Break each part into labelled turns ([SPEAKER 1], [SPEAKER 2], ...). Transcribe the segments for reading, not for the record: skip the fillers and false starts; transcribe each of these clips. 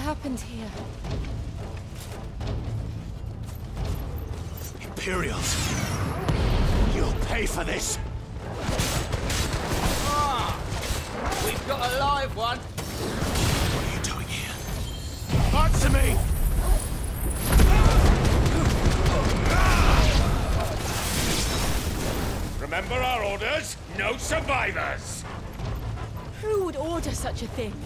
[SPEAKER 1] happened here?
[SPEAKER 2] Imperials! You'll pay for this!
[SPEAKER 3] Ah! We've got a live one!
[SPEAKER 2] What are you doing here? Answer me!
[SPEAKER 4] Remember our orders? No survivors!
[SPEAKER 1] Who would order such a thing?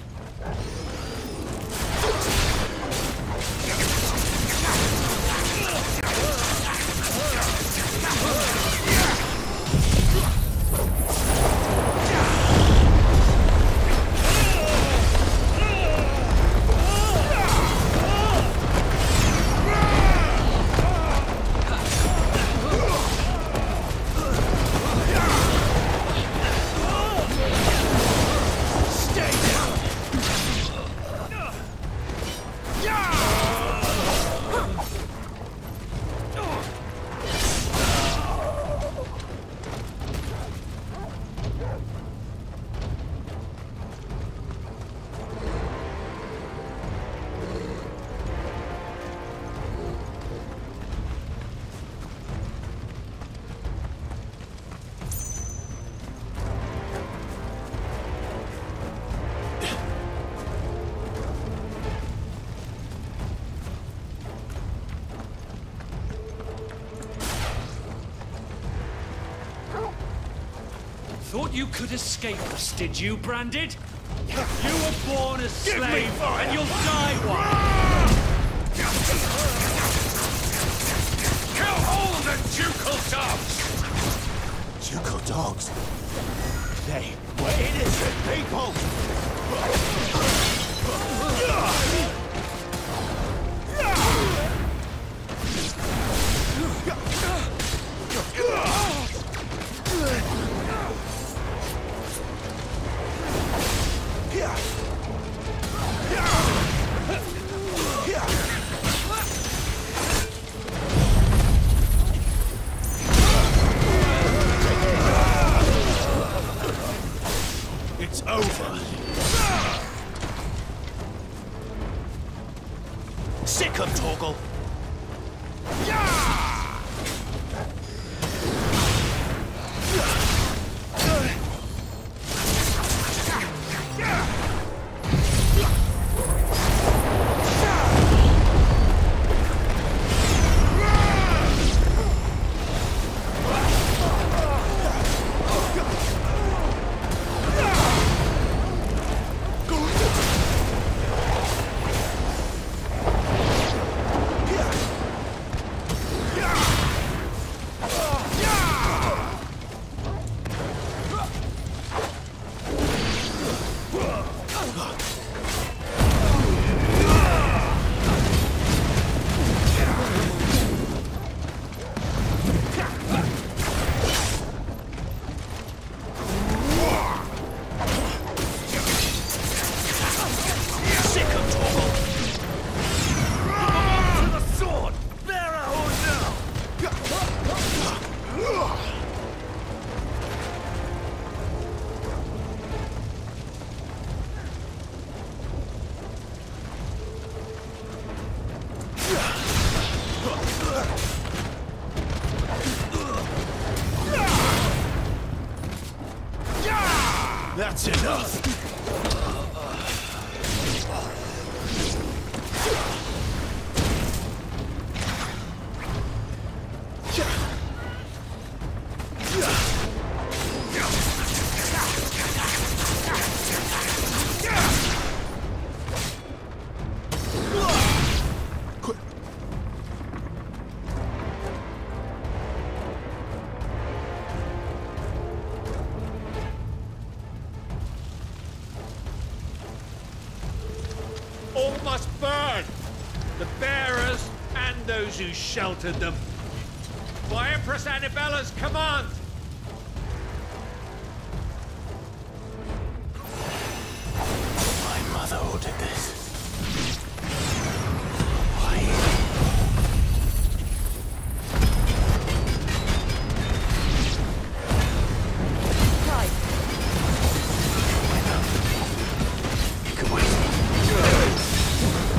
[SPEAKER 5] Thought you could escape us, did you, Branded? You were born a slave, and you'll die one!
[SPEAKER 4] Kill all the ducal dogs!
[SPEAKER 2] Ducal dogs? They were innocent people! It's over. Sick of Torgal. That's enough!
[SPEAKER 4] All must burn! The bearers and those who sheltered them. By Empress Annibella's command!
[SPEAKER 2] My mother ordered this. Why?
[SPEAKER 1] Right.
[SPEAKER 2] You can wait.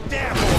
[SPEAKER 2] devil!